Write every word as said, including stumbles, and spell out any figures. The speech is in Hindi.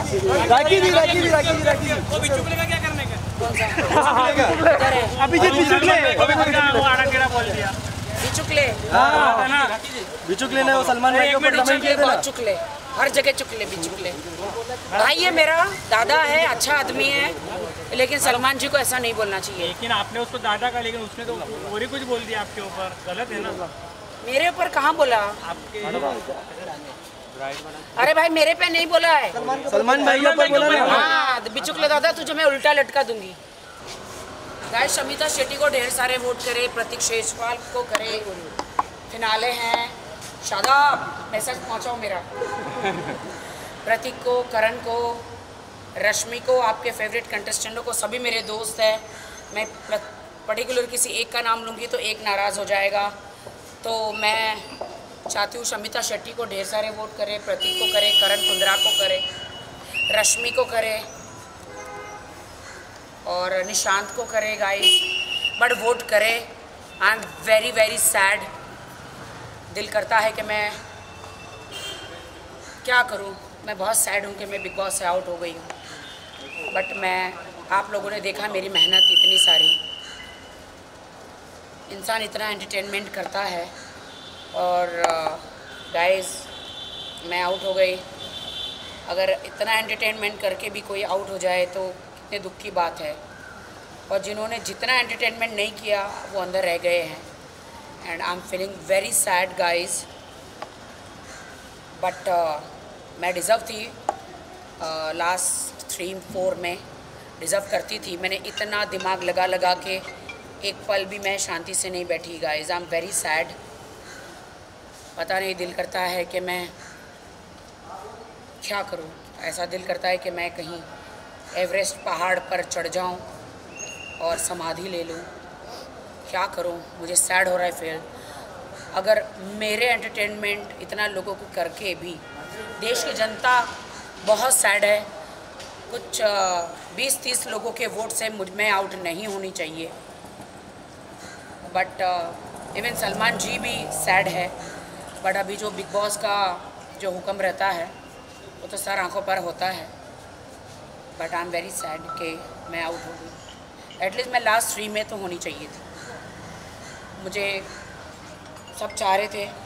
राखी दी राखी दी राखी दी राखी वो बिचुकले का क्या करने का? अभी जीत बिचुकले वो आड़ा टेढ़ा बोल दिया। बिचुकले है ना? बिचुकले ने वो सलमान भाई के ऊपर कमेंट किए थे ना। बहुत चुकले, हर जगह चुकले बिचुकले। भाई ये मेरा दादा है, अच्छा आदमी है, लेकिन सलमान जी को ऐसा नहीं बोलना चाहिए। लेकिन आपने उसको दादा का, लेकिन उसने तो और ही कुछ बोल दिया आपके ऊपर, गलत है ना? मेरे ऊपर कहाँ बोला? आपके अरे भाई मेरे पे नहीं बोला है, सलमान भाई के ऊपर बोला ना। हाँ बिचुकले दादा तुझे मैं उल्टा लटका दूंगी। गाइस शमिता शेट्टी को ढेर सारे वोट करे, प्रतीक शेजवाल को करे, फिनाले हैं, शादाब मैसेज पहुंचाओ मेरा। प्रतीक को, करण को, रश्मि को, आपके फेवरेट कंटेस्टेंटों को, सभी मेरे दोस्त हैं। मैं पर्टिकुलर किसी एक का नाम लूँगी तो एक नाराज़ हो जाएगा, तो मैं चाहती हूँ शमिता शेट्टी को ढेर सारे वोट करे, प्रतीक को करे, करण कुंद्रा को करे, रश्मि को करे और निशांत को करे गाइस, बट वोट करे। I am very very sad. दिल करता है कि मैं क्या करूं, मैं बहुत सैड हूं कि मैं बिग बॉस से आउट हो गई हूं, बट मैं आप लोगों ने देखा मेरी मेहनत इतनी सारी, इंसान इतना एंटरटेनमेंट करता है और गाइस uh, मैं आउट हो गई। अगर इतना एंटरटेनमेंट करके भी कोई आउट हो जाए तो कितने दुख की बात है, और जिन्होंने जितना एंटरटेनमेंट नहीं किया वो अंदर रह गए हैं। And I am feeling very sad guys, but मैं डिज़र्व थी। लास्ट थ्री फोर में डिज़र्व करती थी। मैंने इतना दिमाग लगा लगा के एक पल भी मैं शांति से नहीं बैठी guys. I am very sad. पता नहीं, दिल करता है कि मैं क्या करूं। ऐसा दिल करता है कि मैं कहीं एवरेस्ट पहाड़ पर चढ़ जाऊं और समाधि ले लूं। क्या करूं, मुझे सैड हो रहा है फिर। अगर मेरे एंटरटेनमेंट इतना लोगों को करके भी देश की जनता बहुत सैड है। कुछ बीस तीस लोगों के वोट से मुझ में आउट नहीं होनी चाहिए, बट इवन सलमान जी भी सैड है। बट अभी जो बिग बॉस का जो हुक्म रहता है वो तो सर आंखों पर होता है। But I am very sad कि मैं आउट हो गई। एटलीस्ट मैं लास्ट थ्री में तो होनी चाहिए थी। मुझे सब चाह रहे थे